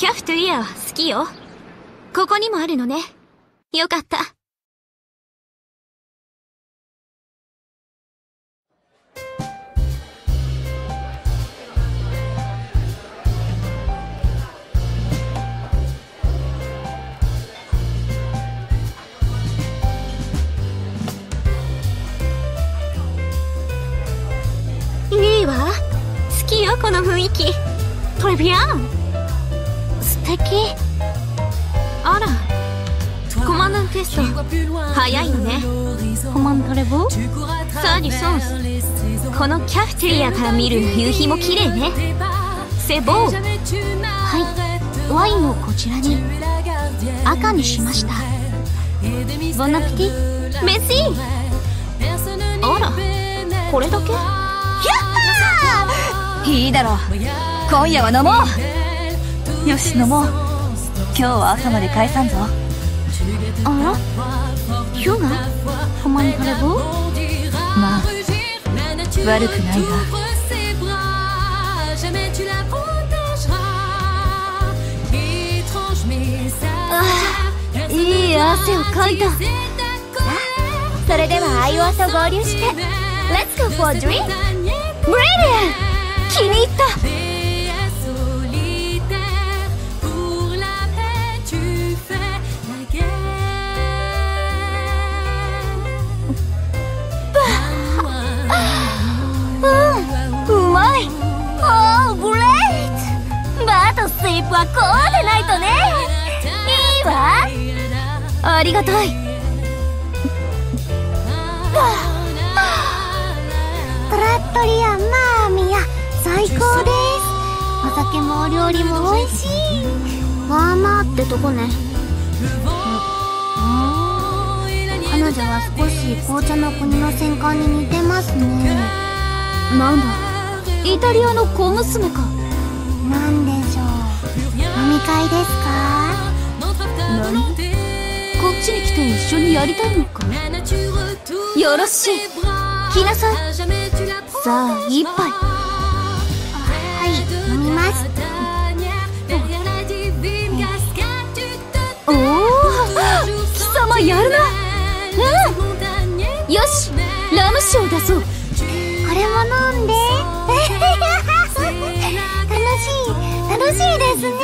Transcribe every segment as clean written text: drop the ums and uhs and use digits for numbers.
キャフテリア好きよ。ここにもあるのね。よかった。いいわ。好きよ、この雰囲気。トレビアン。素敵。あら、コマンダンテスト早いのね。コマントレボサーディソンス。このキャフテリアから見る夕日も綺麗ね。セボー。はい、ワインをこちらに赤にしました。ボナピティメシー。あら、これだけ。 いいだろう、今夜は飲もう。よし飲もう。今日は朝まで返さんぞ。 あら、ヒューがコマントレボまあ悪くないが。 あ、いい汗をかいた。 それではアイオワと合流して Let's go for a drink! Brilliant! 気に入った。うまい。グレート。バーとスイープはこうでないとね。いいわ。ありがたい。 トラットリアマーミヤ最高です。お酒もお料理も美味しい。 ワーマーってとこね。 彼女は少し紅茶の国の戦艦に似てますね。 なんだ、イタリアの小娘か。 なんでしょう、飲み会ですか？ 何？こっちに来て一緒にやりたいのか。よろしい、来なさい。さあ一杯。 はい、飲みます。 おお、貴様やるな。よし、ラム酒を出そう。 これも飲んで。楽しいですね。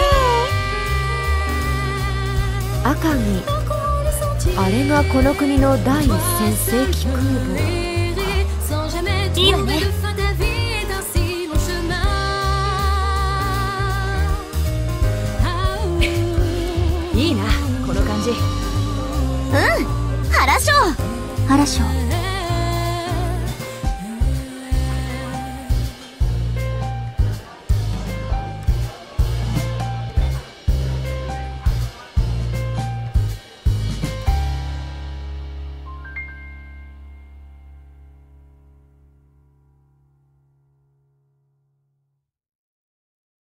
赤城、あれがこの国の第一線正規空母。 いいわね。 いいな、この感じ。 原章。 原章。